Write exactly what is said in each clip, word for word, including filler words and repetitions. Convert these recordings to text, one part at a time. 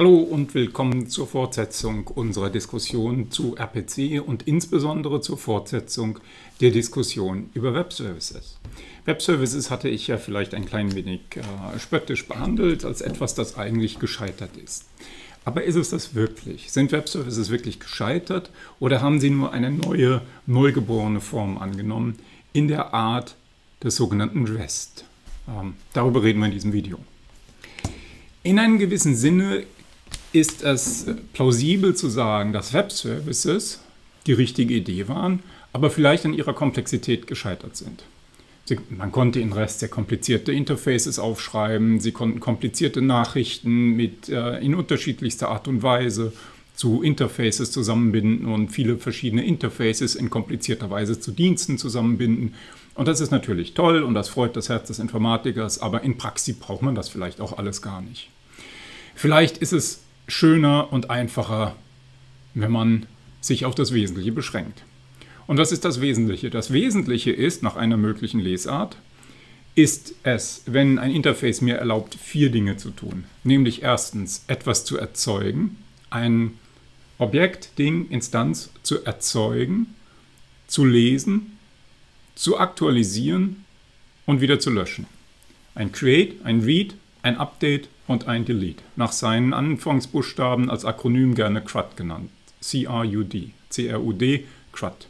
Hallo und willkommen zur Fortsetzung unserer Diskussion zu R P C und insbesondere zur Fortsetzung der Diskussion über Web Services. Web Services hatte ich ja vielleicht ein klein wenig äh, spöttisch behandelt als etwas, das eigentlich gescheitert ist. Aber ist es das wirklich? Sind Web Services wirklich gescheitert oder haben sie nur eine neue, neugeborene Form angenommen in der Art des sogenannten REST? Ähm, darüber reden wir in diesem Video. In einem gewissen Sinne ist es plausibel zu sagen, dass Web Services die richtige Idee waren, aber vielleicht an ihrer Komplexität gescheitert sind. Sie, man konnte in REST sehr komplizierte Interfaces aufschreiben, sie konnten komplizierte Nachrichten mit, äh, in unterschiedlichster Art und Weise zu Interfaces zusammenbinden und viele verschiedene Interfaces in komplizierter Weise zu Diensten zusammenbinden. Und das ist natürlich toll und das freut das Herz des Informatikers, aber in Praxis braucht man das vielleicht auch alles gar nicht. Vielleicht ist es schöner und einfacher, wenn man sich auf das Wesentliche beschränkt. Und was ist das Wesentliche? Das Wesentliche ist, nach einer möglichen Lesart, ist es, wenn ein Interface mir erlaubt, vier Dinge zu tun. Nämlich erstens, etwas zu erzeugen, ein Objekt, Ding, Instanz zu erzeugen, zu lesen, zu aktualisieren und wieder zu löschen. Ein Create, ein Read, ein Update und ein Delete. Nach seinen Anfangsbuchstaben als Akronym gerne C R U D genannt. C R U D. C R U D, C R U D.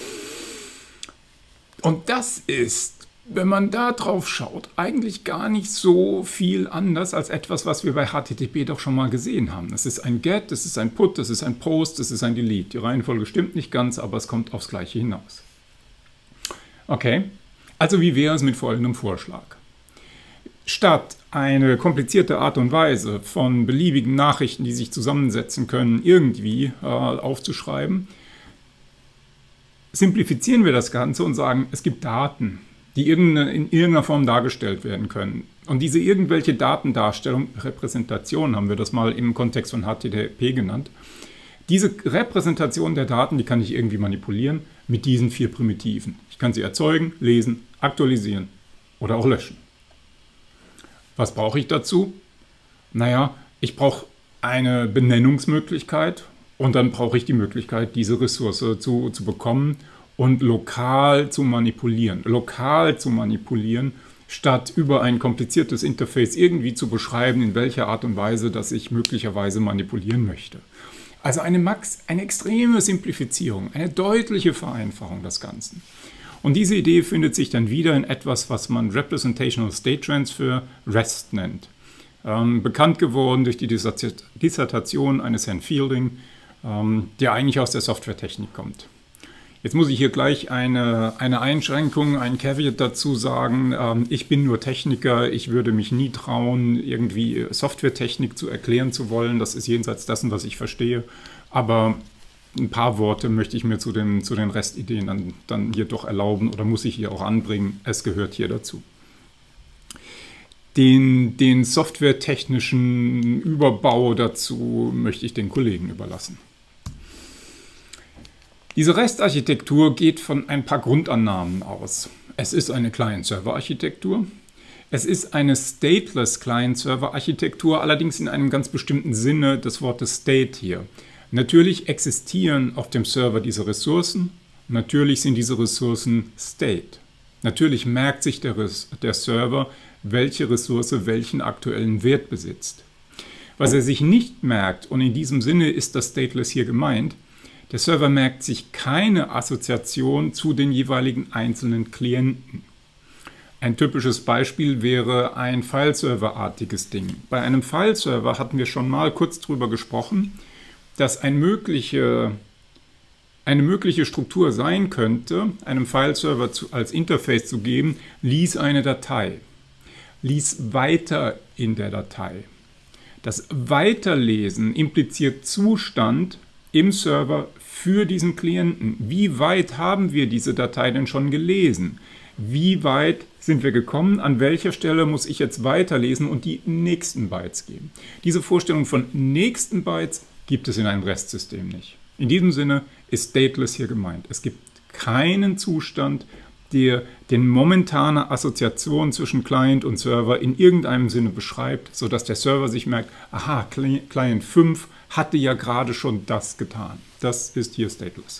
Und das ist, wenn man da drauf schaut, eigentlich gar nicht so viel anders als etwas, was wir bei H T T P doch schon mal gesehen haben. Es ist ein Get, es ist ein Put, es ist ein Post, es ist ein Delete. Die Reihenfolge stimmt nicht ganz, aber es kommt aufs Gleiche hinaus. Okay, also wie wäre es mit folgendem Vorschlag? Statt eine komplizierte Art und Weise von beliebigen Nachrichten, die sich zusammensetzen können, irgendwie äh, aufzuschreiben, simplifizieren wir das Ganze und sagen, es gibt Daten, die in irgendeiner Form dargestellt werden können. Und diese irgendwelche Datendarstellung, Repräsentation haben wir das mal im Kontext von H T T P genannt, diese Repräsentation der Daten, die kann ich irgendwie manipulieren mit diesen vier Primitiven. Ich kann sie erzeugen, lesen, aktualisieren oder auch löschen. Was brauche ich dazu? Naja, ich brauche eine Benennungsmöglichkeit und dann brauche ich die Möglichkeit, diese Ressource zu, zu bekommen und lokal zu manipulieren. Lokal zu manipulieren, statt über ein kompliziertes Interface irgendwie zu beschreiben, in welcher Art und Weise, dass ich möglicherweise manipulieren möchte. Also eine, Max, eine extreme Simplifizierung, eine deutliche Vereinfachung des Ganzen. Und diese Idee findet sich dann wieder in etwas, was man Representational State Transfer, REST, nennt. Ähm, bekannt geworden durch die Dissertation eines Herrn Fielding, ähm, der eigentlich aus der Softwaretechnik kommt. Jetzt muss ich hier gleich eine, eine Einschränkung, ein Caveat dazu sagen. Ähm, ich bin nur Techniker, ich würde mich nie trauen, irgendwie Softwaretechnik zu erklären zu wollen. Das ist jenseits dessen, was ich verstehe. Aber ein paar Worte möchte ich mir zu den, zu den Restideen dann, dann hier doch erlauben oder muss ich hier auch anbringen. Es gehört hier dazu. Den, den softwaretechnischen Überbau dazu möchte ich den Kollegen überlassen. Diese REST-Architektur geht von ein paar Grundannahmen aus. Es ist eine Client-Server-Architektur. Es ist eine stateless Client-Server-Architektur, allerdings in einem ganz bestimmten Sinne des Wortes State hier. Natürlich existieren auf dem Server diese Ressourcen, natürlich sind diese Ressourcen State. Natürlich merkt sich der, der Server, welche Ressource welchen aktuellen Wert besitzt. Was er sich nicht merkt, und in diesem Sinne ist das Stateless hier gemeint, der Server merkt sich keine Assoziation zu den jeweiligen einzelnen Klienten. Ein typisches Beispiel wäre ein File-Server-artiges Ding. Bei einem File-Server hatten wir schon mal kurz drüber gesprochen, dass ein mögliche, eine mögliche Struktur sein könnte, einem File-Server zu, als Interface zu geben, lies eine Datei, lies weiter in der Datei. Das Weiterlesen impliziert Zustand im Server für diesen Klienten. Wie weit haben wir diese Datei denn schon gelesen? Wie weit sind wir gekommen? An welcher Stelle muss ich jetzt weiterlesen und die nächsten Bytes geben? Diese Vorstellung von nächsten Bytes gibt es in einem REST-System nicht. In diesem Sinne ist Stateless hier gemeint. Es gibt keinen Zustand, der den momentane Assoziation zwischen Client und Server in irgendeinem Sinne beschreibt, sodass der Server sich merkt, aha, Client fünf hatte ja gerade schon das getan. Das ist hier stateless.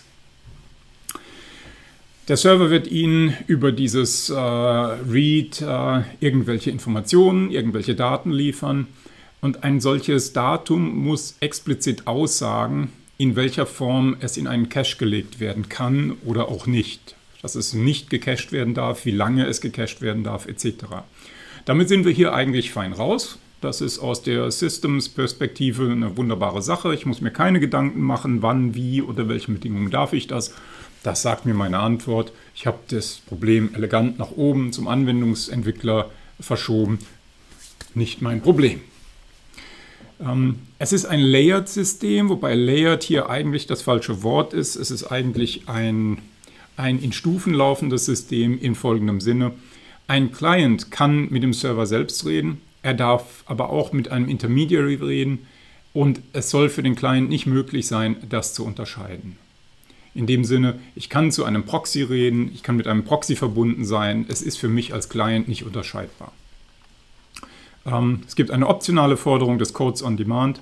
Der Server wird Ihnen über dieses äh, Read äh, irgendwelche Informationen, irgendwelche Daten liefern und ein solches Datum muss explizit aussagen, in welcher Form es in einen Cache gelegt werden kann oder auch nicht. Dass es nicht gecached werden darf, wie lange es gecached werden darf, et cetera. Damit sind wir hier eigentlich fein raus. Das ist aus der Systems-Perspektive eine wunderbare Sache. Ich muss mir keine Gedanken machen, wann, wie, unter welchen Bedingungen darf ich das. Das sagt mir meine Antwort. Ich habe das Problem elegant nach oben zum Anwendungsentwickler verschoben. Nicht mein Problem. Ähm, es ist ein Layered-System, wobei Layered hier eigentlich das falsche Wort ist. Es ist eigentlich ein, ein in Stufen laufendes System in folgendem Sinne. Ein Client kann mit dem Server selbst reden. Er darf aber auch mit einem Intermediary reden und es soll für den Client nicht möglich sein, das zu unterscheiden. In dem Sinne, ich kann zu einem Proxy reden, ich kann mit einem Proxy verbunden sein, es ist für mich als Client nicht unterscheidbar. Ähm, es gibt eine optionale Forderung des Codes on Demand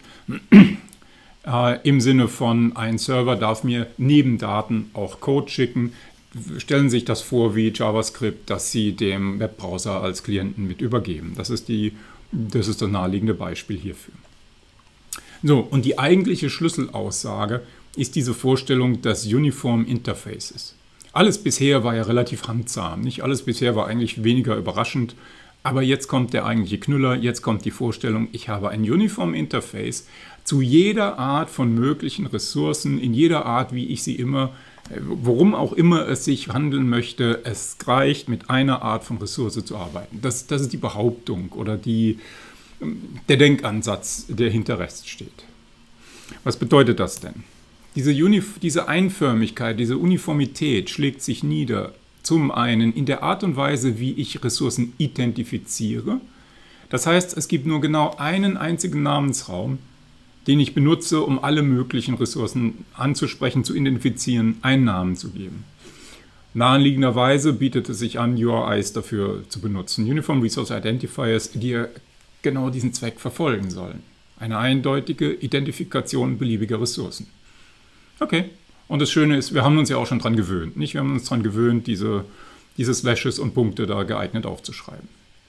äh, im Sinne von, ein Server darf mir neben Daten auch Code schicken. Stellen Sie sich das vor wie JavaScript, das Sie dem Webbrowser als Klienten mit übergeben. Das ist, die, das ist das naheliegende Beispiel hierfür. So, und die eigentliche Schlüsselaussage ist diese Vorstellung des Uniform Interfaces. Alles bisher war ja relativ handsam, nicht alles bisher war eigentlich weniger überraschend, aber jetzt kommt der eigentliche Knüller, jetzt kommt die Vorstellung, ich habe ein Uniform Interface zu jeder Art von möglichen Ressourcen, in jeder Art, wie ich sie immer, worum auch immer es sich handeln möchte, es reicht, mit einer Art von Ressource zu arbeiten. Das, das ist die Behauptung oder die, der Denkansatz, der hinter Rest steht. Was bedeutet das denn? Diese, Unif diese Einförmigkeit, diese Uniformität schlägt sich nieder, zum einen in der Art und Weise, wie ich Ressourcen identifiziere. Das heißt, es gibt nur genau einen einzigen Namensraum, den ich benutze, um alle möglichen Ressourcen anzusprechen, zu identifizieren, einen Namen zu geben. Naheliegenderweise bietet es sich an, U R Is dafür zu benutzen. Uniform Resource Identifiers, die genau diesen Zweck verfolgen sollen. Eine eindeutige Identifikation beliebiger Ressourcen. Okay, und das Schöne ist, wir haben uns ja auch schon dran gewöhnt. Nicht? Wir haben uns dran gewöhnt, diese, diese Slashes und Punkte da geeignet aufzuschreiben.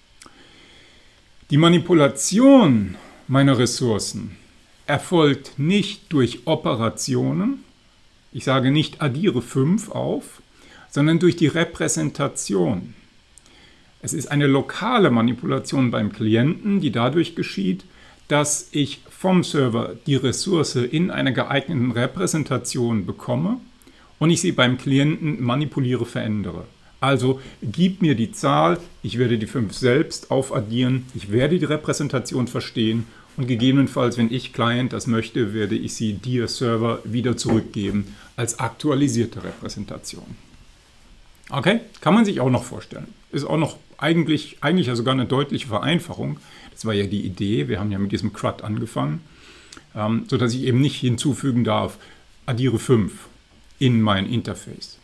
Die Manipulation meiner Ressourcen erfolgt nicht durch Operationen, ich sage nicht addiere fünf auf, sondern durch die Repräsentation. Es ist eine lokale Manipulation beim Klienten, die dadurch geschieht, dass ich vom Server die Ressource in einer geeigneten Repräsentation bekomme und ich sie beim Klienten manipuliere, verändere. Also gib mir die Zahl, ich werde die fünf selbst aufaddieren, ich werde die Repräsentation verstehen und gegebenenfalls, wenn ich Client das möchte, werde ich sie dir Server wieder zurückgeben als aktualisierte Repräsentation. Okay, kann man sich auch noch vorstellen. Ist auch noch eigentlich, eigentlich ja sogar eine deutliche Vereinfachung. Das war ja die Idee, wir haben ja mit diesem C R U D angefangen, ähm, sodass ich eben nicht hinzufügen darf, addiere fünf in mein Interface.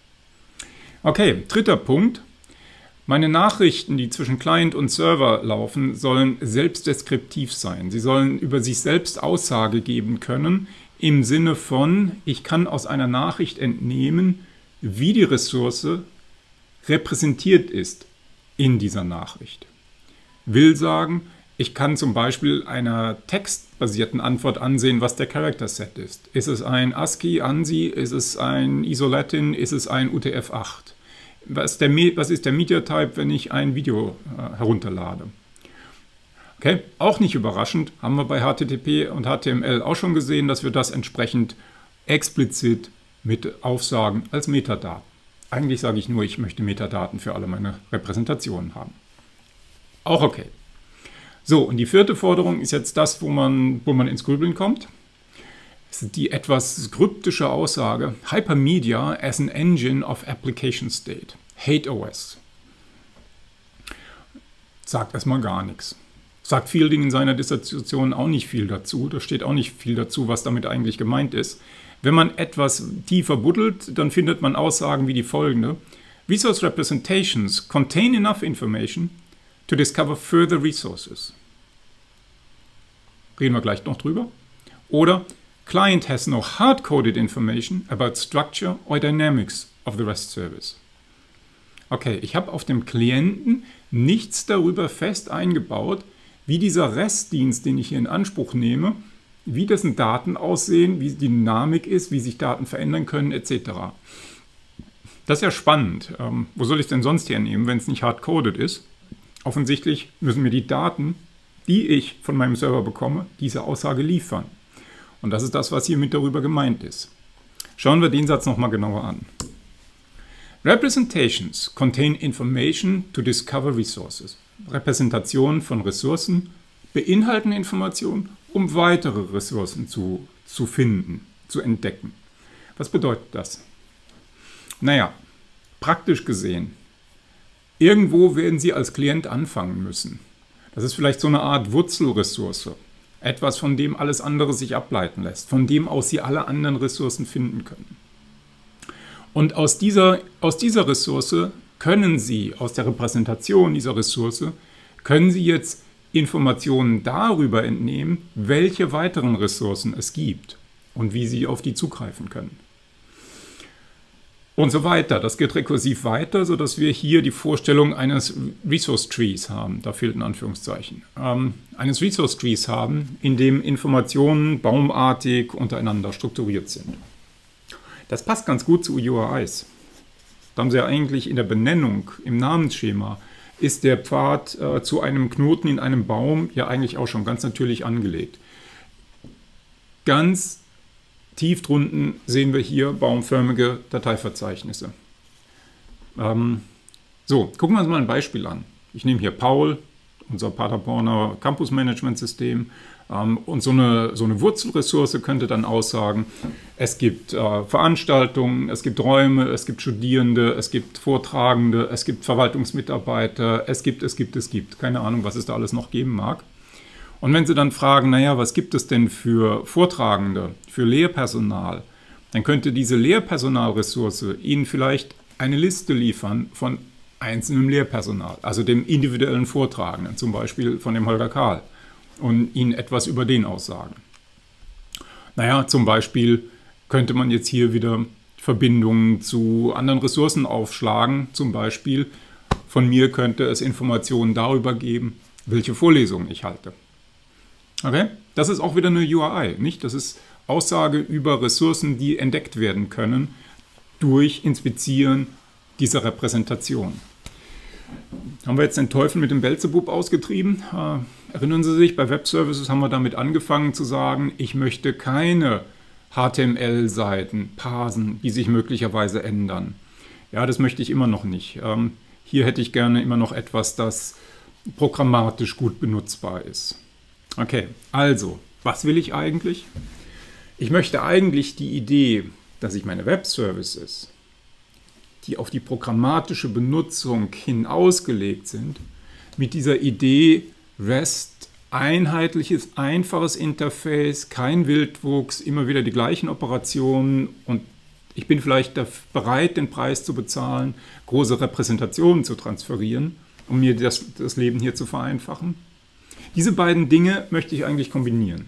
Okay, dritter Punkt. Meine Nachrichten, die zwischen Client und Server laufen, sollen selbstdeskriptiv sein. Sie sollen über sich selbst Aussage geben können, im Sinne von, ich kann aus einer Nachricht entnehmen, wie die Ressource repräsentiert ist in dieser Nachricht. Will sagen, ich kann zum Beispiel einer textbasierten Antwort ansehen, was der Character Set ist. Ist es ein ASCII, ANSI, ist es ein ISO-Latin, ist es ein U T F acht? Was, der, was ist der Media Type, wenn ich ein Video äh, herunterlade? Okay, auch nicht überraschend, haben wir bei H T T P und H T M L auch schon gesehen, dass wir das entsprechend explizit mit Aufsagen als Metadaten. Eigentlich sage ich nur, ich möchte Metadaten für alle meine Repräsentationen haben. Auch okay. So, und die vierte Forderung ist jetzt das, wo man, wo man ins Grübeln kommt. Das ist die etwas kryptische Aussage, Hypermedia as an engine of application state, Hate O S. Sagt erstmal gar nichts. Sagt Fielding in seiner Dissertation auch nicht viel dazu. Da steht auch nicht viel dazu, was damit eigentlich gemeint ist. Wenn man etwas tiefer buddelt, dann findet man Aussagen wie die folgende. Resource representations contain enough information to discover further resources. Reden wir gleich noch drüber. Oder client has no hard-coded information about structure or dynamics of the REST service. Okay, ich habe auf dem Klienten nichts darüber fest eingebaut, wie dieser REST-Dienst, den ich hier in Anspruch nehme, wie dessen Daten aussehen, wie die Dynamik ist, wie sich Daten verändern können, et cetera. Das ist ja spannend. Ähm, wo soll ich es denn sonst hernehmen, wenn es nicht hard-coded ist? Offensichtlich müssen mir die Daten, die ich von meinem Server bekomme, diese Aussage liefern. Und das ist das, was hiermit darüber gemeint ist. Schauen wir den Satz nochmal genauer an. Representations contain information to discover resources. Repräsentationen von Ressourcen beinhalten Informationen, um weitere Ressourcen zu, zu finden, zu entdecken. Was bedeutet das? Naja, praktisch gesehen, irgendwo werden Sie als Klient anfangen müssen. Das ist vielleicht so eine Art Wurzelressource. Etwas, von dem alles andere sich ableiten lässt, von dem aus Sie alle anderen Ressourcen finden können. Und aus dieser, aus dieser Ressource können Sie, aus der Repräsentation dieser Ressource, können Sie jetzt Informationen darüber entnehmen, welche weiteren Ressourcen es gibt und wie Sie auf die zugreifen können. Und so weiter. Das geht rekursiv weiter, sodass wir hier die Vorstellung eines Resource Trees haben, da fehlt ein Anführungszeichen, ähm, eines Resource Trees haben, in dem Informationen baumartig untereinander strukturiert sind. Das passt ganz gut zu U R Is. Da haben Sie ja eigentlich in der Benennung, im Namensschema, ist der Pfad äh, zu einem Knoten in einem Baum ja eigentlich auch schon ganz natürlich angelegt. Ganz tief drunten sehen wir hier baumförmige Dateiverzeichnisse. Ähm, so, gucken wir uns mal ein Beispiel an. Ich nehme hier Paul, unser Paderborner Campus Management System. Ähm, und so eine, so eine Wurzelressource könnte dann aussagen, es gibt äh, Veranstaltungen, es gibt Räume, es gibt Studierende, es gibt Vortragende, es gibt Verwaltungsmitarbeiter, es gibt, es gibt, es gibt. Keine Ahnung, was es da alles noch geben mag. Und wenn Sie dann fragen, naja, was gibt es denn für Vortragende, für Lehrpersonal, dann könnte diese Lehrpersonalressource Ihnen vielleicht eine Liste liefern von einzelnem Lehrpersonal, also dem individuellen Vortragenden, zum Beispiel von dem Holger Kahl, und Ihnen etwas über den aussagen. Naja, zum Beispiel könnte man jetzt hier wieder Verbindungen zu anderen Ressourcen aufschlagen, zum Beispiel von mir könnte es Informationen darüber geben, welche Vorlesungen ich halte. Okay? Das ist auch wieder eine U R I, nicht? Das ist Aussage über Ressourcen, die entdeckt werden können durch Inspizieren dieser Repräsentation. Haben wir jetzt den Teufel mit dem Beelzebub ausgetrieben? Äh, erinnern Sie sich, bei Web Services haben wir damit angefangen zu sagen, ich möchte keine H T M L-Seiten parsen, die sich möglicherweise ändern. Ja, das möchte ich immer noch nicht. Ähm, hier hätte ich gerne immer noch etwas, das programmatisch gut benutzbar ist. Okay, also, was will ich eigentlich? Ich möchte eigentlich die Idee, dass ich meine Web-Services, die auf die programmatische Benutzung hin ausgelegt sind, mit dieser Idee REST, einheitliches, einfaches Interface, kein Wildwuchs, immer wieder die gleichen Operationen und ich bin vielleicht bereit, den Preis zu bezahlen, große Repräsentationen zu transferieren, um mir das, das Leben hier zu vereinfachen. Diese beiden Dinge möchte ich eigentlich kombinieren.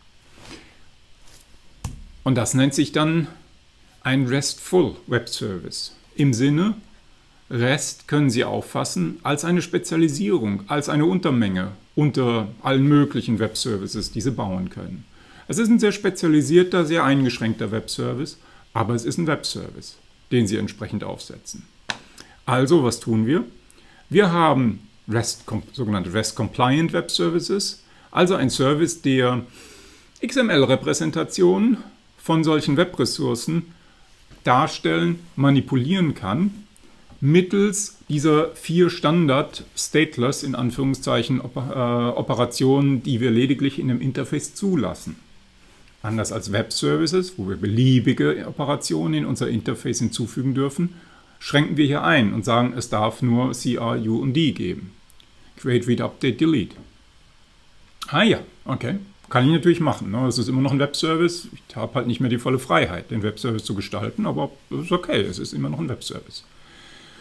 Und das nennt sich dann ein RESTful Web Service. Im Sinne, REST können Sie auffassen als eine Spezialisierung, als eine Untermenge unter allen möglichen Web Services, die Sie bauen können. Es ist ein sehr spezialisierter, sehr eingeschränkter Web Service, aber es ist ein Web Service, den Sie entsprechend aufsetzen. Also, was tun wir? Wir haben REST, sogenannte REST-Compliant Web Services, also ein Service, der X M L-Repräsentationen von solchen Webressourcen darstellen, manipulieren kann, mittels dieser vier Standard-Stateless, in Anführungszeichen, Operationen, die wir lediglich in dem Interface zulassen. Anders als Web-Services, wo wir beliebige Operationen in unser Interface hinzufügen dürfen, schränken wir hier ein und sagen, es darf nur C R, U und D geben. Create, Read, Update, Delete. Ah ja, okay. Kann ich natürlich machen. Ne? Es ist immer noch ein Web-Service. Ich habe halt nicht mehr die volle Freiheit, den Web-Service zu gestalten, aber es ist okay, es ist immer noch ein Web-Service.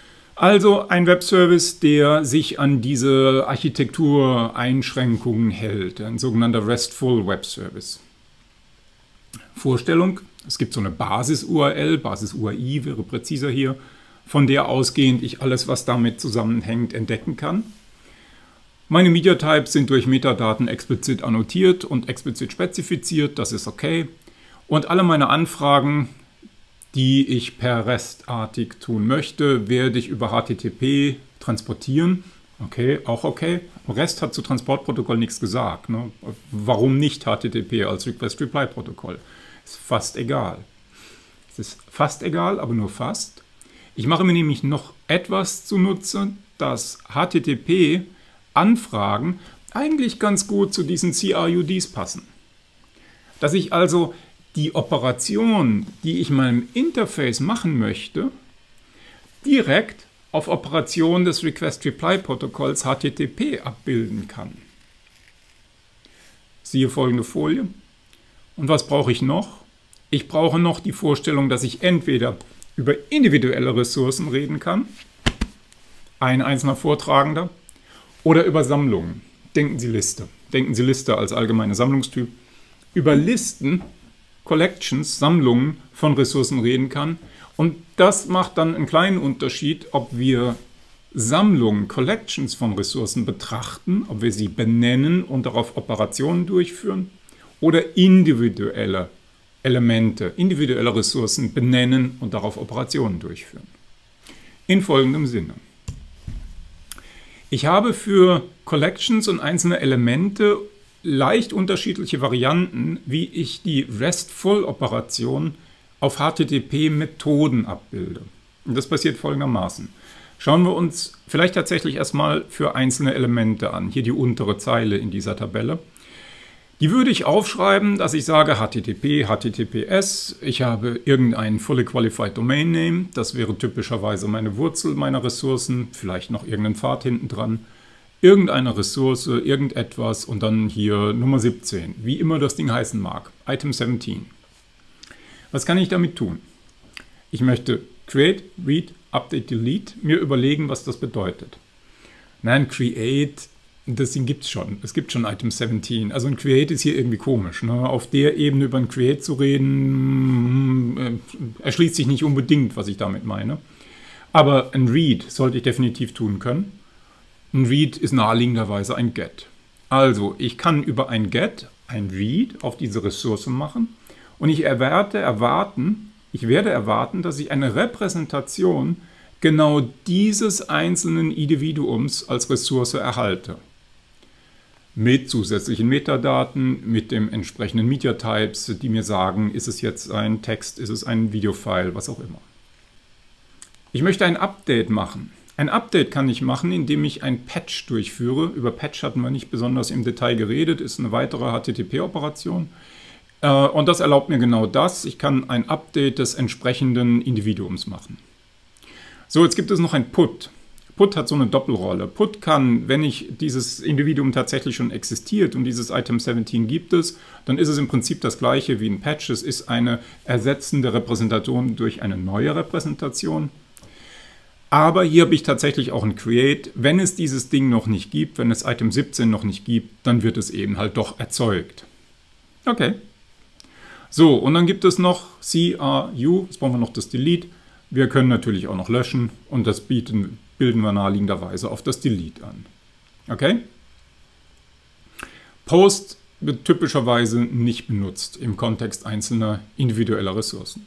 Also ein Webservice, der sich an diese Architektureinschränkungen hält, ein sogenannter RESTful Web Service. Vorstellung, es gibt so eine Basis-U R L, Basis-U R I wäre präziser hier, von der ausgehend ich alles, was damit zusammenhängt, entdecken kann. Meine Media-Types sind durch Metadaten explizit annotiert und explizit spezifiziert, das ist okay. Und alle meine Anfragen, die ich per REST-artig tun möchte, werde ich über H T T P transportieren. Okay, auch okay. REST hat zu Transportprotokoll nichts gesagt. Ne? Warum nicht H T T P als Request-Reply-Protokoll? Ist fast egal. Es ist fast egal, aber nur fast. Ich mache mir nämlich noch etwas zunutze, dass H T T P-Anfragen eigentlich ganz gut zu diesen C R U Ds passen. Dass ich also die Operation, die ich meinem Interface machen möchte, direkt auf Operation des Request-Reply-Protokolls H T T P abbilden kann. Siehe folgende Folie. Und was brauche ich noch? Ich brauche noch die Vorstellung, dass ich entweder über individuelle Ressourcen reden kann, ein einzelner Vortragender, oder über Sammlungen. Denken Sie Liste. Denken Sie Liste als allgemeiner Sammlungstyp. Über Listen, Collections, Sammlungen von Ressourcen reden kann. Und das macht dann einen kleinen Unterschied, ob wir Sammlungen, Collections von Ressourcen betrachten, ob wir sie benennen und darauf Operationen durchführen, oder individuelle Elemente, individuelle Ressourcen benennen und darauf Operationen durchführen. In folgendem Sinne. Ich habe für Collections und einzelne Elemente leicht unterschiedliche Varianten, wie ich die RESTful-Operation auf H T T P-Methoden abbilde. Und das passiert folgendermaßen. Schauen wir uns vielleicht tatsächlich erstmal für einzelne Elemente an. Hier die untere Zeile in dieser Tabelle. Die würde ich aufschreiben, dass ich sage H T T P, H T T P S. Ich habe irgendeinen Fully Qualified Domain Name. Das wäre typischerweise meine Wurzel meiner Ressourcen. Vielleicht noch irgendeinen Pfad hinten dran. Irgendeine Ressource, irgendetwas und dann hier Nummer siebzehn. Wie immer das Ding heißen mag. Item siebzehn. Was kann ich damit tun? Ich möchte Create, Read, Update, Delete mir überlegen, was das bedeutet. Nein, Create, das Ding gibt es schon. Es gibt schon Item siebzehn. Also ein Create ist hier irgendwie komisch. Ne? Auf der Ebene über ein Create zu reden, äh, erschließt sich nicht unbedingt, was ich damit meine. Aber ein Read sollte ich definitiv tun können. Ein Read ist naheliegenderweise ein Get. Also ich kann über ein Get ein Read auf diese Ressource machen und ich erwarte, erwarten, ich werde erwarten, dass ich eine Repräsentation genau dieses einzelnen Individuums als Ressource erhalte. Mit zusätzlichen Metadaten, mit dem entsprechenden Media Types, die mir sagen, ist es jetzt ein Text, ist es ein Videofile, was auch immer. Ich möchte ein Update machen. Ein Update kann ich machen, indem ich ein Patch durchführe. Über Patch hatten wir nicht besonders im Detail geredet, ist eine weitere H T T P-Operation. Und das erlaubt mir genau das. Ich kann ein Update des entsprechenden Individuums machen. So, jetzt gibt es noch ein Put. Put hat so eine Doppelrolle. Put kann, wenn ich dieses Individuum tatsächlich schon existiert und dieses Item siebzehn gibt es, dann ist es im Prinzip das gleiche wie ein Patch. Es ist eine ersetzende Repräsentation durch eine neue Repräsentation. Aber hier habe ich tatsächlich auch ein Create. Wenn es dieses Ding noch nicht gibt, wenn es Item siebzehn noch nicht gibt, dann wird es eben halt doch erzeugt. Okay. So, und dann gibt es noch C R U, jetzt brauchen wir noch das Delete. Wir können natürlich auch noch löschen und das bieten, bilden wir naheliegenderweise auf das Delete an. Okay? Post wird typischerweise nicht benutzt im Kontext einzelner individueller Ressourcen.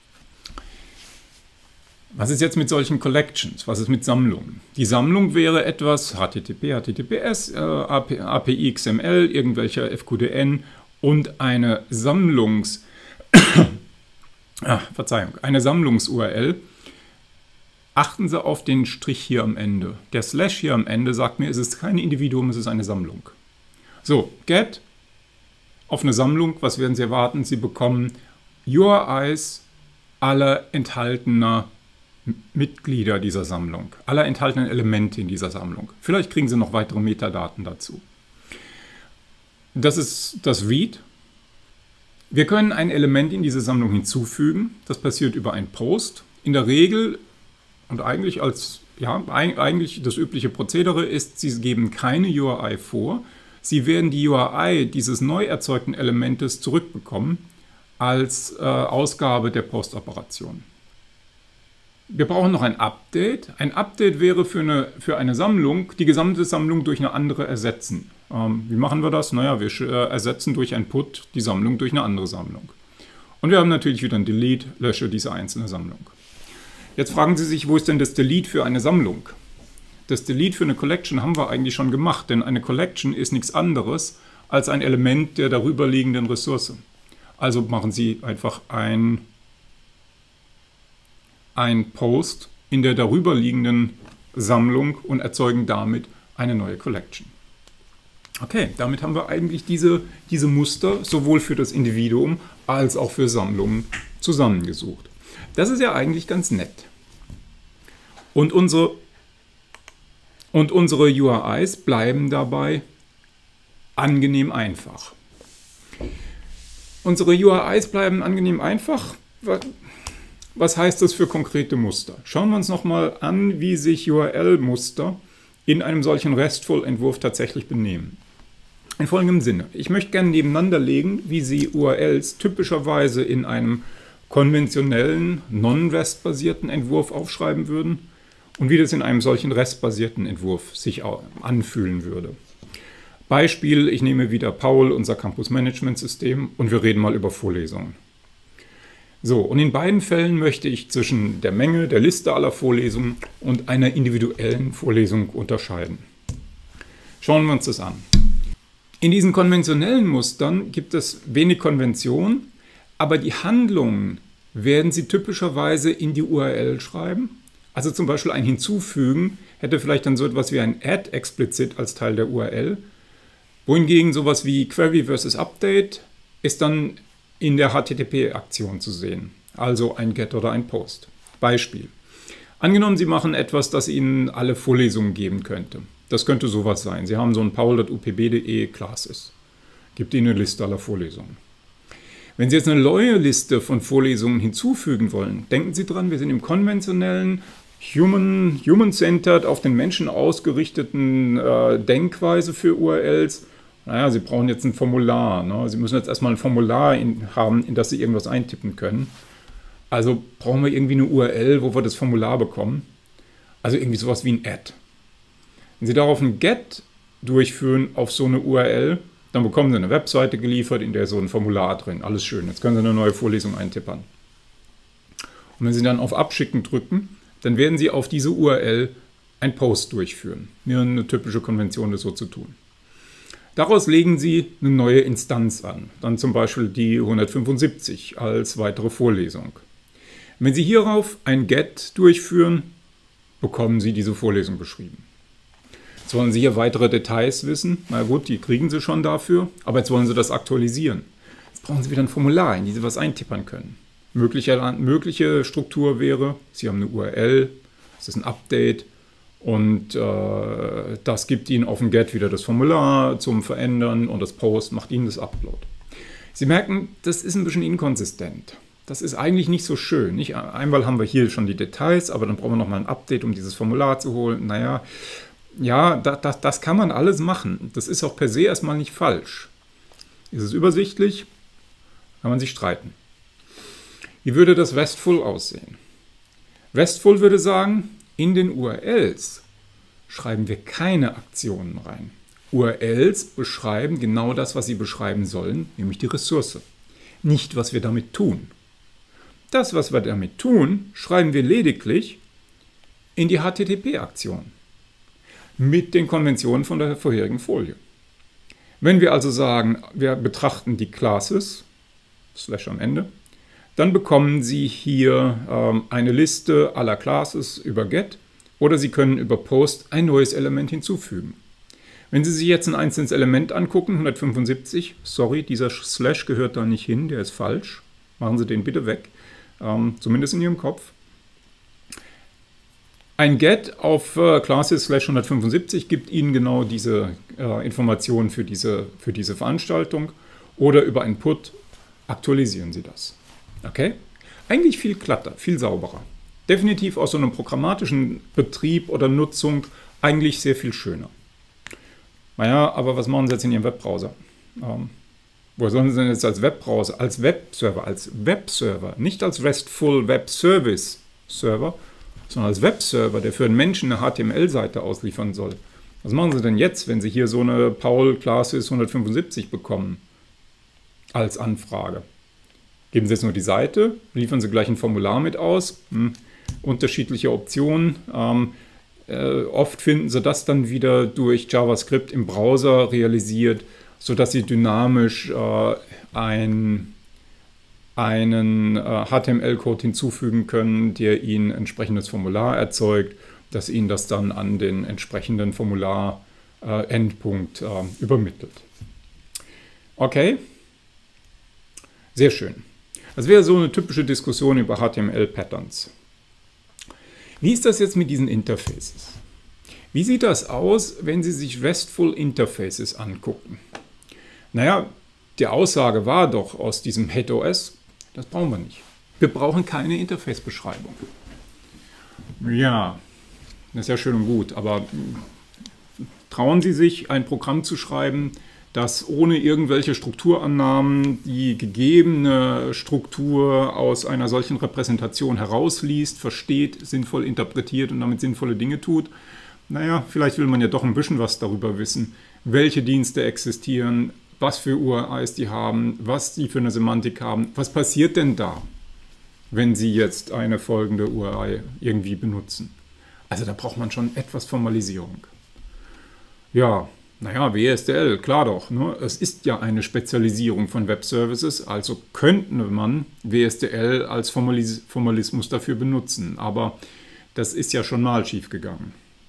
Was ist jetzt mit solchen Collections? Was ist mit Sammlungen? Die Sammlung wäre etwas H T T P, H T T P S, äh, A P I X M L, irgendwelcher F Q D N und eine Sammlungs... ah, Verzeihung, eine Sammlungs-U R L. Achten Sie auf den Strich hier am Ende. Der Slash hier am Ende sagt mir, es ist kein Individuum, es ist eine Sammlung. So, get auf eine Sammlung. Was werden Sie erwarten? Sie bekommen U R Is aller enthaltener Mitglieder dieser Sammlung, aller enthaltenen Elemente in dieser Sammlung. Vielleicht kriegen Sie noch weitere Metadaten dazu. Das ist das Read. Wir können ein Element in diese Sammlung hinzufügen. Das passiert über ein Post. In der Regel und eigentlich als ja, eigentlich das übliche Prozedere ist, Sie geben keine U R I vor. Sie werden die U R I dieses neu erzeugten Elementes zurückbekommen als äh, Ausgabe der Postoperation. Wir brauchen noch ein Update. Ein Update wäre für eine, für eine Sammlung, die gesamte Sammlung durch eine andere ersetzen. Ähm, wie machen wir das? Naja, wir äh, ersetzen durch ein Put die Sammlung durch eine andere Sammlung. Und wir haben natürlich wieder ein Delete, lösche diese einzelne Sammlung. Jetzt fragen Sie sich, wo ist denn das Delete für eine Sammlung? Das Delete für eine Collection haben wir eigentlich schon gemacht, denn eine Collection ist nichts anderes als ein Element der darüberliegenden Ressource. Also machen Sie einfach ein, ein Post in der darüberliegenden Sammlung und erzeugen damit eine neue Collection. Okay, damit haben wir eigentlich diese, diese Muster sowohl für das Individuum als auch für Sammlungen zusammengesucht. Das ist ja eigentlich ganz nett. Und unsere, und unsere U R Is bleiben dabei angenehm einfach. Unsere U R Is bleiben angenehm einfach. Was heißt das für konkrete Muster? Schauen wir uns nochmal an, wie sich U R L-Muster in einem solchen RESTful-Entwurf tatsächlich benehmen. In folgendem Sinne. Ich möchte gerne nebeneinander legen, wie Sie U R Ls typischerweise in einem konventionellen, non-REST-basierten Entwurf aufschreiben würden und wie das in einem solchen REST-basierten Entwurf sich anfühlen würde. Beispiel, ich nehme wieder Paul, unser Campus-Management-System, und wir reden mal über Vorlesungen. So, und in beiden Fällen möchte ich zwischen der Menge, der Liste aller Vorlesungen und einer individuellen Vorlesung unterscheiden. Schauen wir uns das an. In diesen konventionellen Mustern gibt es wenig Konvention, aber die Handlungen werden Sie typischerweise in die U R L schreiben. Also zum Beispiel ein Hinzufügen hätte vielleicht dann so etwas wie ein Add explizit als Teil der U R L, wohingegen sowas wie Query versus Update ist dann in der H T T P-Aktion zu sehen, also ein Get oder ein Post. Beispiel. Angenommen, Sie machen etwas, das Ihnen alle Vorlesungen geben könnte. Das könnte sowas sein. Sie haben so ein paul punkt u p b punkt de Classes. Gibt Ihnen eine Liste aller Vorlesungen. Wenn Sie jetzt eine neue Liste von Vorlesungen hinzufügen wollen, denken Sie dran, wir sind im konventionellen, human, human-centered, auf den Menschen ausgerichteten äh, Denkweise für U R Ls. Naja, Sie brauchen jetzt ein Formular. Ne? Sie müssen jetzt erstmal ein Formular in, haben, in das Sie irgendwas eintippen können. Also brauchen wir irgendwie eine U R L, wo wir das Formular bekommen. Also irgendwie sowas wie ein Add. Wenn Sie darauf ein Get durchführen auf so eine U R L, dann bekommen Sie eine Webseite geliefert, in der ist so ein Formular drin. Alles schön. Jetzt können Sie eine neue Vorlesung eintippern. Und wenn Sie dann auf Abschicken drücken, dann werden Sie auf diese U R L ein Post durchführen. Mir eine typische Konvention, das so zu tun. Daraus legen Sie eine neue Instanz an. Dann zum Beispiel die hundertfünfundsiebzig als weitere Vorlesung. Wenn Sie hierauf ein Get durchführen, bekommen Sie diese Vorlesung beschrieben. Jetzt wollen Sie hier weitere Details wissen. Na gut, die kriegen Sie schon dafür, aber jetzt wollen Sie das aktualisieren. Jetzt brauchen Sie wieder ein Formular, in die Sie was eintippern können. Mögliche, mögliche Struktur wäre, Sie haben eine U R L, das ist ein Update und äh, das gibt Ihnen auf dem Get wieder das Formular zum Verändern und das Post macht Ihnen das Upload. Sie merken, das ist ein bisschen inkonsistent. Das ist eigentlich nicht so schön. Nicht? Einmal haben wir hier schon die Details, aber dann brauchen wir nochmal ein Update, um dieses Formular zu holen. Naja, ja, das, das, das kann man alles machen. Das ist auch per se erstmal nicht falsch. Ist es übersichtlich? Kann man sich streiten. Wie würde das RESTful aussehen? RESTful würde sagen, in den U R Ls schreiben wir keine Aktionen rein. U R Ls beschreiben genau das, was sie beschreiben sollen, nämlich die Ressource. Nicht, was wir damit tun. Das, was wir damit tun, schreiben wir lediglich in die H T T P-Aktion. Mit den Konventionen von der vorherigen Folie. Wenn wir also sagen, wir betrachten die Classes, Slash am Ende, dann bekommen Sie hier ähm, eine Liste aller Classes über Get oder Sie können über Post ein neues Element hinzufügen. Wenn Sie sich jetzt ein einzelnes Element angucken, hundertfünfundsiebzig, sorry, dieser Slash gehört da nicht hin, der ist falsch. Machen Sie den bitte weg, ähm, zumindest in Ihrem Kopf. Ein Get auf äh, Classes slash hundertfünfundsiebzig gibt Ihnen genau diese äh, Informationen für diese, für diese Veranstaltung oder über ein Put aktualisieren Sie das. Okay? Eigentlich viel glatter, viel sauberer. definitiv aus so einem programmatischen Betrieb oder Nutzung eigentlich sehr viel schöner. Naja, aber was machen Sie jetzt in Ihrem Webbrowser? Ähm, wo sollen Sie denn jetzt als Webbrowser, als Webserver, als Webserver, nicht als RESTful Web Service Server, sondern als Webserver, der für einen Menschen eine H T M L-Seite ausliefern soll. Was machen Sie denn jetzt, wenn Sie hier so eine Paul Classes hundertfünfundsiebzig bekommen als Anfrage? Geben Sie jetzt nur die Seite, liefern Sie gleich ein Formular mit aus, hm, unterschiedliche Optionen. Ähm, äh, oft finden Sie das dann wieder durch JavaScript im Browser realisiert, sodass Sie dynamisch äh, ein, einen äh, H T M L-Code hinzufügen können, der Ihnen ein entsprechendes Formular erzeugt, dass Ihnen das dann an den entsprechenden Formular-Endpunkt äh, äh, übermittelt. Okay, sehr schön. Das wäre so eine typische Diskussion über H T M L-Patterns. Wie ist das jetzt mit diesen Interfaces? Wie sieht das aus, wenn Sie sich RESTful Interfaces angucken? Naja, die Aussage war doch aus diesem Head O S, das brauchen wir nicht. Wir brauchen keine Interface-Beschreibung. Ja, das ist ja schön und gut, aber trauen Sie sich, ein Programm zu schreiben, das ohne irgendwelche Strukturannahmen die gegebene Struktur aus einer solchen Repräsentation herausliest, versteht, sinnvoll interpretiert und damit sinnvolle Dinge tut? Naja, vielleicht will man ja doch ein bisschen was darüber wissen, welche Dienste existieren, was für U R Is die haben, was die für eine Semantik haben. Was passiert denn da, wenn Sie jetzt eine folgende U R I irgendwie benutzen? Also da braucht man schon etwas Formalisierung. Ja, naja, W S D L, klar doch. Ne? Es ist ja eine Spezialisierung von Web Services, also könnte man W S D L als Formalis Formalismus dafür benutzen. Aber das ist ja schon mal schief gegangen.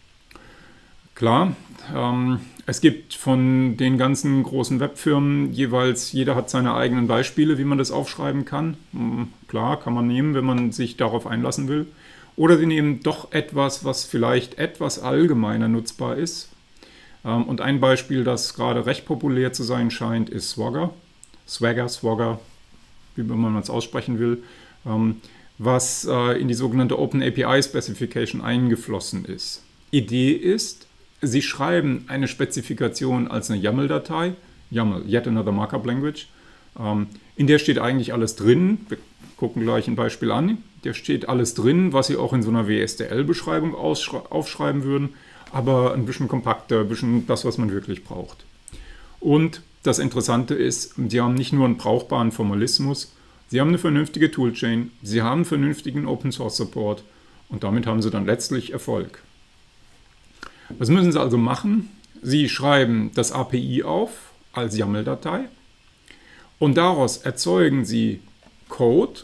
Klar, ähm, es gibt von den ganzen großen Webfirmen jeweils, jeder hat seine eigenen Beispiele, wie man das aufschreiben kann. Hm, klar, kann man nehmen, wenn man sich darauf einlassen will. Oder sie nehmen doch etwas, was vielleicht etwas allgemeiner nutzbar ist. Ähm, und ein Beispiel, das gerade recht populär zu sein scheint, ist Swagger. Swagger, Swagger, wie man es aussprechen will, ähm, was äh, in die sogenannte Open A P I Specification eingeflossen ist. Idee ist, Sie schreiben eine Spezifikation als eine YAML-Datei, YAML, Yet Another Markup Language, ähm, in der steht eigentlich alles drin. Wir gucken gleich ein Beispiel an. Da steht alles drin, was Sie auch in so einer W S D L-Beschreibung aufschreiben würden, aber ein bisschen kompakter, ein bisschen das, was man wirklich braucht. Und das Interessante ist, Sie haben nicht nur einen brauchbaren Formalismus, Sie haben eine vernünftige Toolchain, Sie haben einen vernünftigen Open-Source-Support und damit haben Sie dann letztlich Erfolg. Was müssen Sie also machen? Sie schreiben das A P I auf als YAML-Datei und daraus erzeugen Sie Code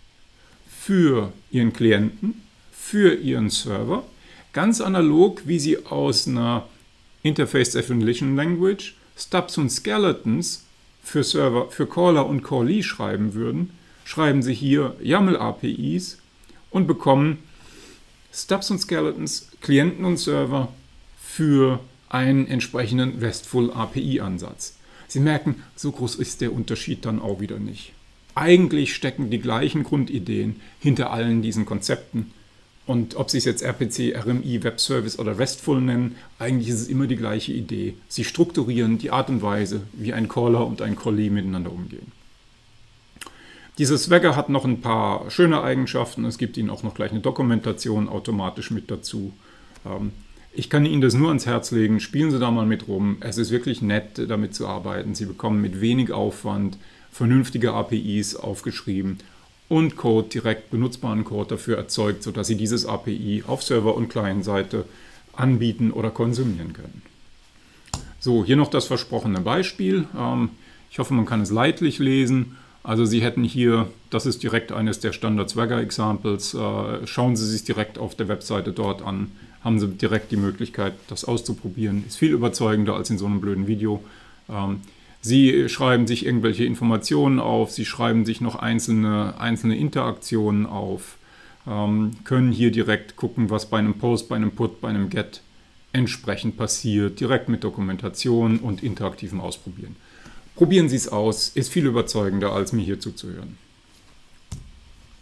für Ihren Klienten, für Ihren Server, ganz analog, wie Sie aus einer Interface Definition Language Stubs und Skeletons für Server, für Caller und Callee schreiben würden, schreiben Sie hier YAML-A P Is und bekommen Stubs und Skeletons, Klienten und Server für einen entsprechenden RESTful A P I-Ansatz. Sie merken, so groß ist der Unterschied dann auch wieder nicht. Eigentlich stecken die gleichen Grundideen hinter allen diesen Konzepten. Und ob Sie es jetzt R P C, R M I, Web Service oder RESTful nennen, eigentlich ist es immer die gleiche Idee. Sie strukturieren die Art und Weise, wie ein Caller und ein Callee miteinander umgehen. Dieses Swagger hat noch ein paar schöne Eigenschaften. Es gibt Ihnen auch noch gleich eine Dokumentation automatisch mit dazu. Ähm, Ich kann Ihnen das nur ans Herz legen, spielen Sie da mal mit rum. Es ist wirklich nett, damit zu arbeiten. Sie bekommen mit wenig Aufwand vernünftige A P Is aufgeschrieben und Code, direkt benutzbaren Code dafür erzeugt, sodass Sie dieses A P I auf Server- und Client-Seite anbieten oder konsumieren können. So, hier noch das versprochene Beispiel. Ich hoffe, man kann es leidlich lesen. Also Sie hätten hier, das ist direkt eines der Standard-Swagger-Examples. Schauen Sie sich direkt auf der Webseite dort an. Haben Sie direkt die Möglichkeit, das auszuprobieren. Ist viel überzeugender als in so einem blöden Video. Ähm, Sie schreiben sich irgendwelche Informationen auf, Sie schreiben sich noch einzelne, einzelne Interaktionen auf, ähm, können hier direkt gucken, was bei einem Post, bei einem Put, bei einem Get entsprechend passiert, direkt mit Dokumentation und interaktivem Ausprobieren. Probieren Sie es aus, ist viel überzeugender, als mir hier zuzuhören.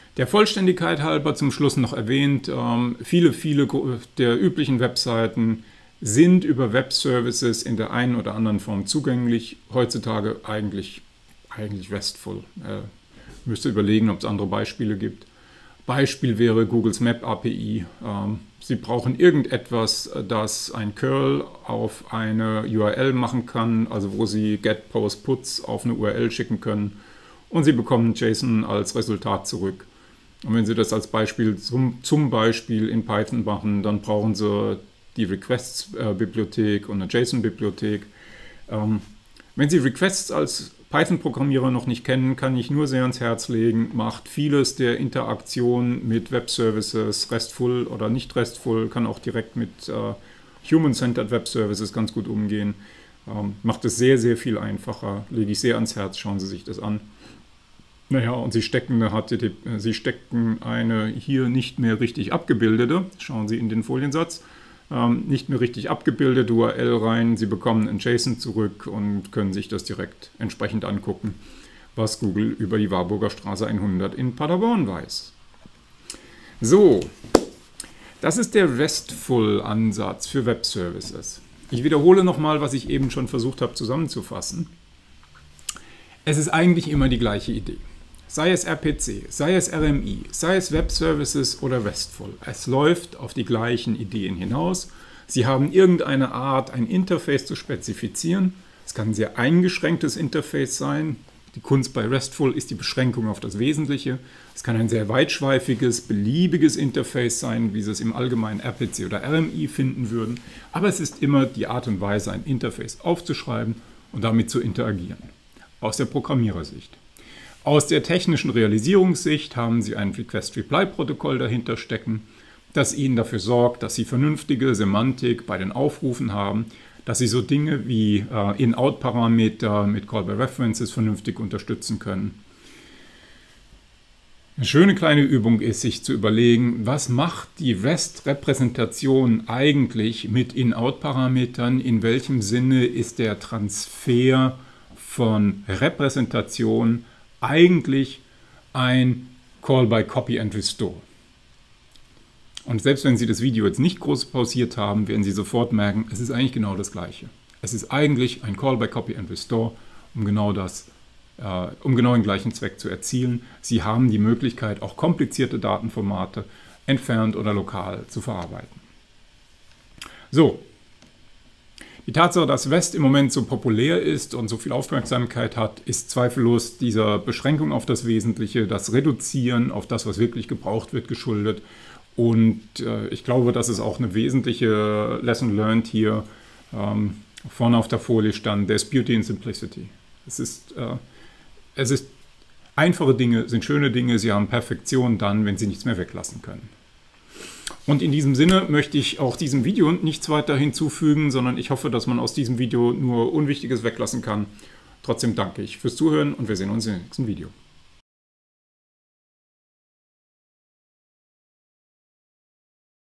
Der Vollständigkeit halber zum Schluss noch erwähnt, ähm, viele, viele der üblichen Webseiten sind über Web-Services in der einen oder anderen Form zugänglich. Heutzutage eigentlich, eigentlich RESTful. Äh, müsste überlegen, ob es andere Beispiele gibt. Beispiel wäre Googles Map A P I. Ähm, Sie brauchen irgendetwas, das ein Curl auf eine U R L machen kann, also wo Sie Get, Post, Puts auf eine U R L schicken können und Sie bekommen JSON als Resultat zurück. Und wenn Sie das als Beispiel zum, zum Beispiel in Python machen, dann brauchen Sie die Requests-Bibliothek und eine JSON-Bibliothek. Ähm, wenn Sie Requests als Python-Programmierer noch nicht kennen, kann ich nur sehr ans Herz legen, macht vieles der Interaktion mit Web-Services, RESTful oder nicht RESTful, kann auch direkt mit äh, Human-Centered Web-Services ganz gut umgehen. Ähm, macht es sehr, sehr viel einfacher, lege ich sehr ans Herz, schauen Sie sich das an. Naja, und Sie stecken eine, H T T P, Sie stecken eine hier nicht mehr richtig abgebildete, schauen Sie in den Foliensatz, ähm, nicht mehr richtig abgebildete U R L rein. Sie bekommen ein JSON zurück und können sich das direkt entsprechend angucken, was Google über die Warburger Straße hundert in Paderborn weiß. So, das ist der RESTful-Ansatz für Web-Services. Ich wiederhole nochmal, was ich eben schon versucht habe zusammenzufassen. Es ist eigentlich immer die gleiche Idee. Sei es R P C, sei es R M I, sei es Web Services oder RESTful. Es läuft auf die gleichen Ideen hinaus. Sie haben irgendeine Art, ein Interface zu spezifizieren. Es kann ein sehr eingeschränktes Interface sein. Die Kunst bei RESTful ist die Beschränkung auf das Wesentliche. Es kann ein sehr weitschweifiges, beliebiges Interface sein, wie Sie es im allgemeinen R P C oder R M I finden würden. Aber es ist immer die Art und Weise, ein Interface aufzuschreiben und damit zu interagieren. Aus der Programmierersicht. Aus der technischen Realisierungssicht haben Sie ein Request-Reply-Protokoll dahinter stecken, das Ihnen dafür sorgt, dass Sie vernünftige Semantik bei den Aufrufen haben, dass Sie so Dinge wie äh, In-Out-Parameter mit Call-by-References vernünftig unterstützen können. Eine schöne kleine Übung ist, sich zu überlegen, was macht die REST-Repräsentation eigentlich mit In-Out-Parametern, in welchem Sinne ist der Transfer von Repräsentation eigentlich ein Call by Copy and Restore. Und selbst wenn Sie das Video jetzt nicht groß pausiert haben, werden Sie sofort merken, es ist eigentlich genau das Gleiche. Es ist eigentlich ein Call by Copy and Restore, um genau das, äh, um genau den gleichen Zweck zu erzielen. Sie haben die Möglichkeit, auch komplizierte Datenformate entfernt oder lokal zu verarbeiten. So. Die Tatsache, dass REST im Moment so populär ist und so viel Aufmerksamkeit hat, ist zweifellos dieser Beschränkung auf das Wesentliche, das Reduzieren auf das, was wirklich gebraucht wird, geschuldet. Und äh, ich glaube, das ist auch eine wesentliche Lesson learned hier. Ähm, vorne auf der Folie stand, there's beauty in simplicity. Es ist, äh, es ist, einfache Dinge sind schöne Dinge, sie haben Perfektion dann, wenn sie nichts mehr weglassen können. Und in diesem Sinne möchte ich auch diesem Video nichts weiter hinzufügen, sondern ich hoffe, dass man aus diesem Video nur Unwichtiges weglassen kann. Trotzdem danke ich fürs Zuhören und wir sehen uns im nächsten Video.